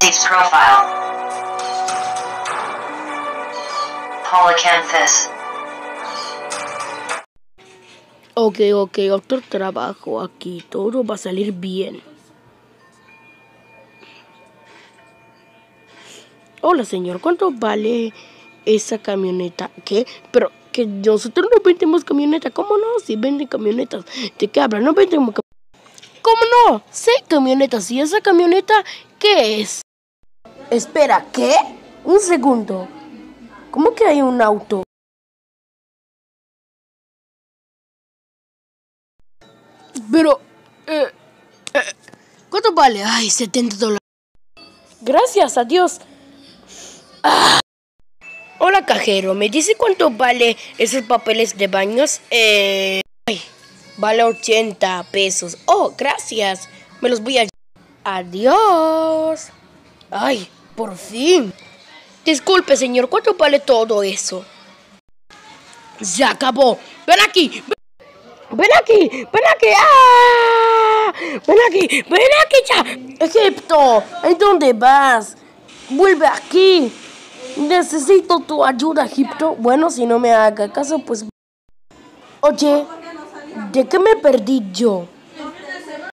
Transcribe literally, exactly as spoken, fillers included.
Saves profile. Polycanthus. Ok, ok, otro trabajo aquí. Todo va a salir bien. Hola, señor. ¿Cuánto vale esa camioneta? ¿Qué? Pero que nosotros no vendemos camioneta. ¿Cómo no? Si venden camionetas. ¿De qué hablan? No vendemos camionetas. ¿Cómo no? Sí, camionetas. ¿Y esa camioneta qué es? Espera, ¿qué? Un segundo. ¿Cómo que hay un auto? Pero, eh, eh, ¿cuánto vale? Ay, setenta dólares. Gracias a Dios. Ah. Hola, cajero. ¿Me dice cuánto vale esos papeles de baños? Eh, ay, vale ochenta pesos. Oh, gracias. Me los voy a... Adiós. Ay, por fin. Disculpe, señor. ¿Cuánto vale todo eso? Se acabó. Ven aquí. Ven aquí. Ven aquí. ¡Ah! Ven aquí. Ven aquí ya. Egipto. ¿En dónde vas? Vuelve aquí. Necesito tu ayuda, Egipto. Bueno, si no me haga caso, pues... Oye, ¿de qué me perdí yo?